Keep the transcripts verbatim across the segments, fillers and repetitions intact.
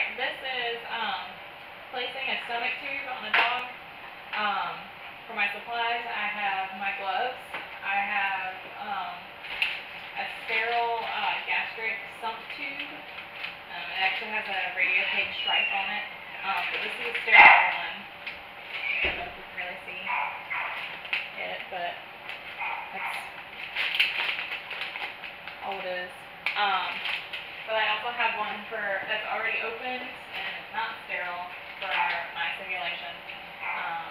Alright, this is um, placing a stomach tube on a dog. Um, for my supplies, I have my gloves. I have um, a sterile uh, gastric sump tube. Um, it actually has a radio tape stripe on it, um, but this is a sterile one. I don't know if you can really see it, but that's all it is. Um, but I also have one for that's already opened and it's not sterile for my simulation. Um,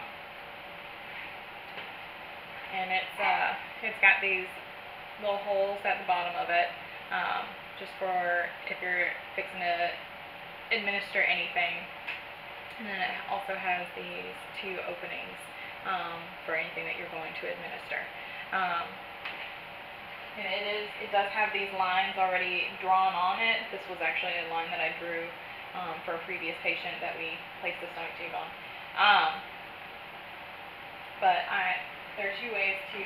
and it's uh, it's got these little holes at the bottom of it, um, just for if you're fixing to administer anything. And then it also has these two openings um, for anything that you're going to administer. Um, and it is, it does have these lines already drawn on it. This was actually a line that I drew um, for a previous patient that we placed the stomach tube on. Um, but I, there are two ways to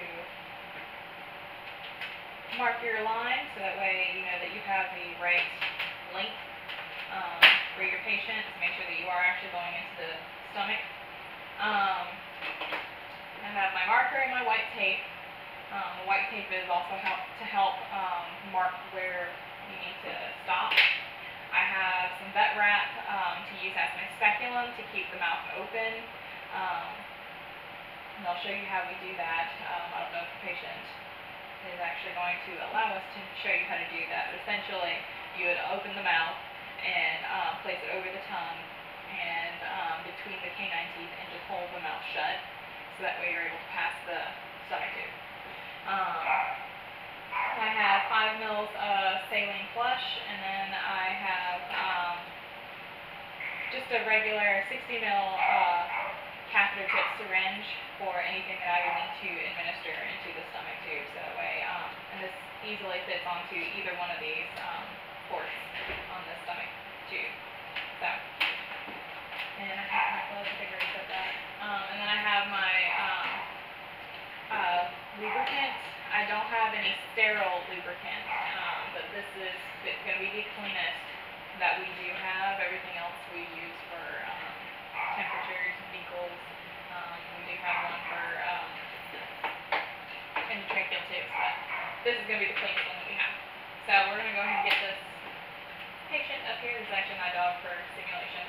mark your line, so that way you know that you have the right length um, for your patient to make sure that you are actually going into the stomach. Um, I have my marker and my white tape. Um, the white tape is also help to help um, mark where you need to stop. I have some vet wrap um, to use as my speculum to keep the mouth open. Um, and I'll show you how we do that. Um, I don't know if the patient is actually going to allow us to show you how to do that, but essentially you would open the mouth and um, place it over the tongue and um, between the canine teeth and just hold the mouth shut, so that way you're able to pass the stomach tube. Um, I have five mils of saline flush, and then I have um, just a regular sixty mil uh, catheter tip syringe for anything that I would need to administer into the stomach tube. So that way, um, and this easily fits onto either one of these um, ports on the stomach tube. So, and I have my gloves, I think I already said that. Um, and then I have my um, uh, lubricant. I don't have any sterile lubricant, um, but this is going to be the cleanest that we do have. Everything else we use for um, temperatures, needles. Um, we do have one for um, endotracheal tubes, but this is going to be the cleanest one that we have. So we're going to go ahead and get this patient up here. This is actually my dog for simulation.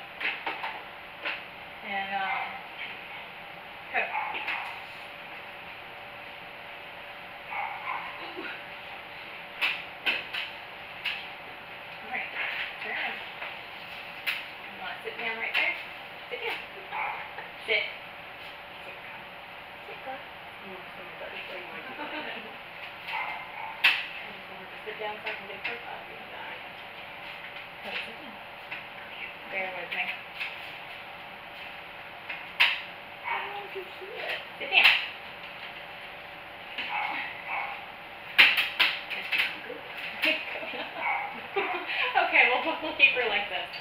And um, good. Alright, turn. You want to sit down right there? Sit down. Sit. Sit down. Sit down. You want to sit down before you want to do that. I just want to sit down so I can get a profile of you and die. Okay, sit down. Bear with me. I don't want to see it. Sit down. Okay, well, we'll keep her like this.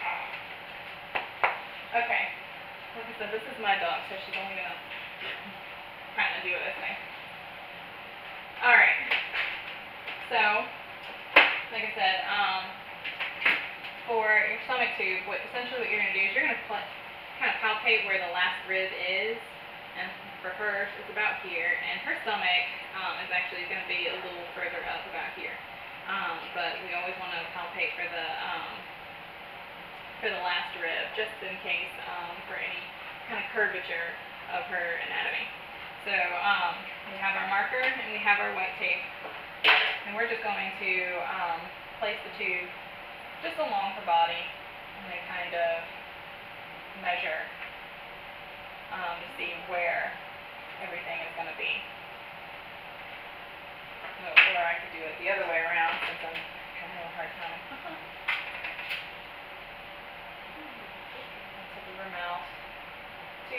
Okay. Like I said, this is my dog, so she's only going to kind of do it this way. Alright. So, like I said, um, for your stomach tube, what essentially what you're going to do is you're going to kind of palpate where the last rib is. And for her, it's about here. And her stomach um, is actually going to be a little further up about here. Um, but we always want to palpate for the um, for the last rib, just in case um, for any kind of curvature of her anatomy. So um, we have our marker and we have our white tape, and we're just going to um, place the tube just along her body and then kind of measure um, to see where everything is going to be. Or I could do it the other way around since I'm having a hard time. Tip of her mouth to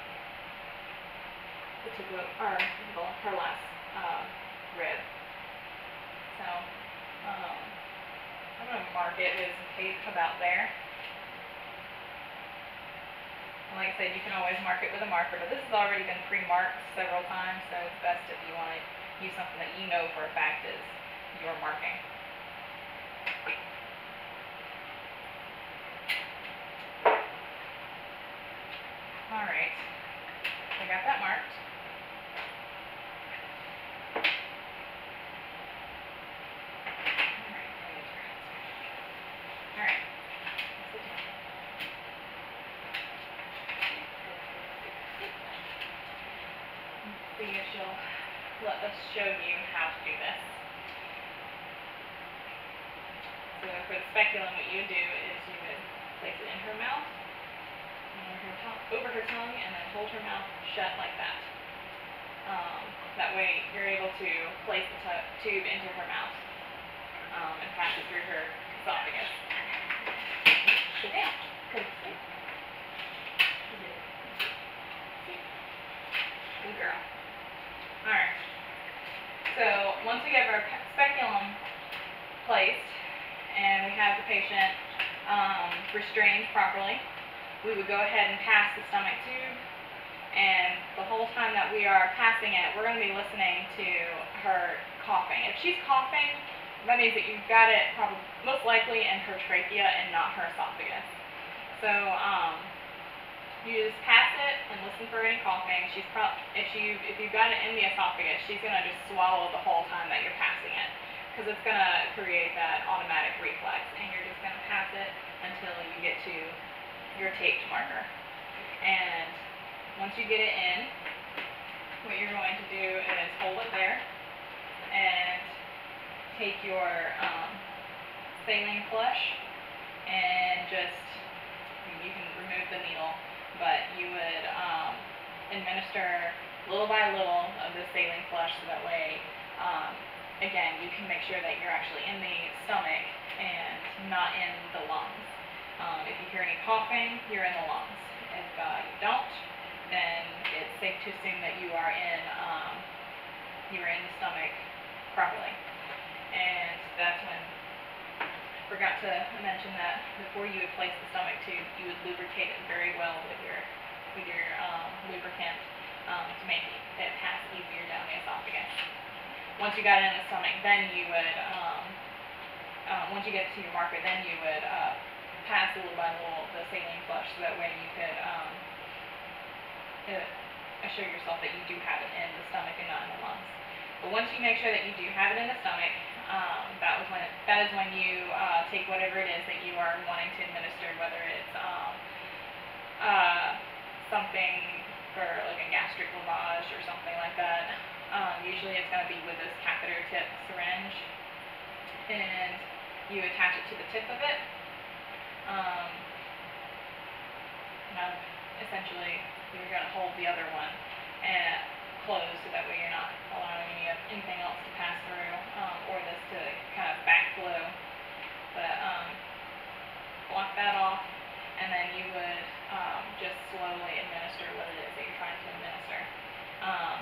the tip of or her last um, rib. So um, I'm going to mark it with some tape about there. And like I said, you can always mark it with a marker, but this has already been pre-marked several times, so it's best if you want to use something that you know for a fact is your marking. Alright. See if she'll let us show you how to do this. So for the speculum, what you would do is you would place it in her mouth, over her, tongue, over her tongue, and then hold her mouth shut like that. Um, that way you're able to place the tube into her mouth um, and pass it through her esophagus. Sit down. Good. Good girl. Alright. So once we have our speculum placed and we have the patient um, restrained properly, we would go ahead and pass the stomach tube, and the whole time that we are passing it, we're going to be listening to her coughing. If she's coughing, that means that you've got it probably most likely in her trachea and not her esophagus. So um, you just pass it and listen for any coughing. She's pro- if you if you've got it in the esophagus, she's going to just swallow the whole time that you're passing it, because it's going to create that automatic reflex, and you're just going to pass it until you get to your taped marker. And once you get it in, what you're going to do is hold it there and take your um, saline flush and just, you can remove the needle, but you would um, administer little by little of the saline flush, so that way, um, again, you can make sure that you're actually in the stomach and not in the lungs. Um, if you hear any coughing, you're in the lungs. If uh, you don't, then it's safe to assume that you are in um, you are in the stomach properly. And that's when I forgot to mention that before you would place the stomach tube, you would lubricate it very well with your with your um, lubricant um, to make it pass easier down the esophagus. Once you got it in the stomach, then you would um, um, once you get to your marker, then you would uh, pass little by little the saline flush, so that way you could um, assure yourself that you do have it in the stomach and not in the lungs. But once you make sure that you do have it in the stomach, um, that was when it, that is when you uh, take whatever it is that you are wanting to administer, whether it's um, uh, something for like a gastric lavage or something like that. Um, usually it's going to be with this catheter tip syringe, and you attach it to the tip of it. Um, now, essentially, you're going to hold the other one and closed, so that way you're not allowing any of, anything else to pass through, um, or this to kind of backflow. But um, block that off, and then you would um, just slowly administer what it is that you're trying to administer. Um,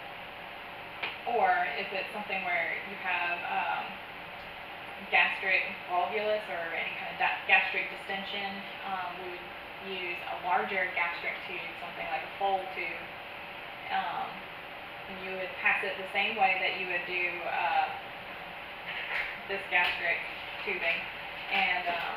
or if it's something where you have um, gastric volvulus or any kind of gastric distension, um, we would use a larger gastric tube, something like a fold tube, um, and you would pass it the same way that you would do uh, this gastric tubing. And um,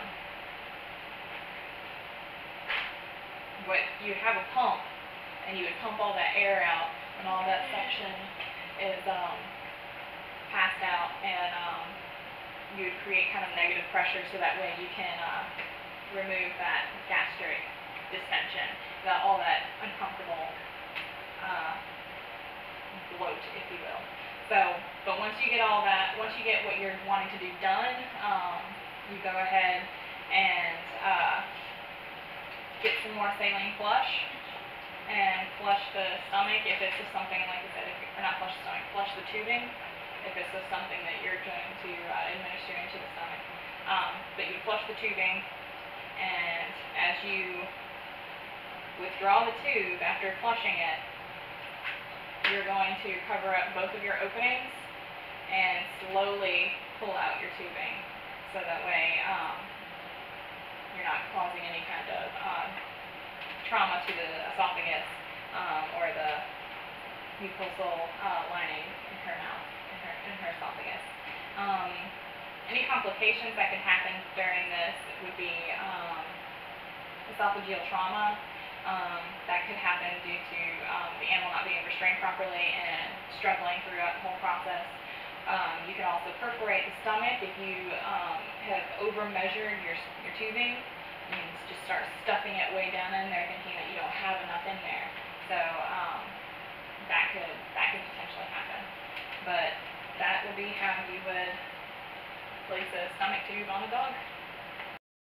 what you have a pump, and you would pump all that air out, and all that suction is um, passed out, and um, you would create kind of negative pressure, so that way you can uh, remove that gastric distension, that all that uncomfortable uh, bloat, if you will. So, but once you get all that, once you get what you're wanting to do done, um, you go ahead and uh, get some more saline flush and flush the stomach if it's just something, like I said, if, or not flush the stomach, flush the tubing if it's just something that you're going to uh, administer into the stomach. Um, but you flush the tubing, and as you withdraw the tube after flushing it, you're going to cover up both of your openings and slowly pull out your tubing, so that way um, you're not causing any kind of uh, trauma to the esophagus um, or the mucosal uh, lining in her mouth, in her, in her esophagus. Um, any complications that could happen during this would be um, esophageal trauma. Um, that could happen due to um, the animal not being restrained properly and struggling throughout the whole process, Um, you can also perforate the stomach if you um, have over measured your, your tubing. You can just start stuffing it way down in there thinking that you don't have enough in there. So um, that could that could potentially happen. But that would be how you would place a stomach tube on a dog.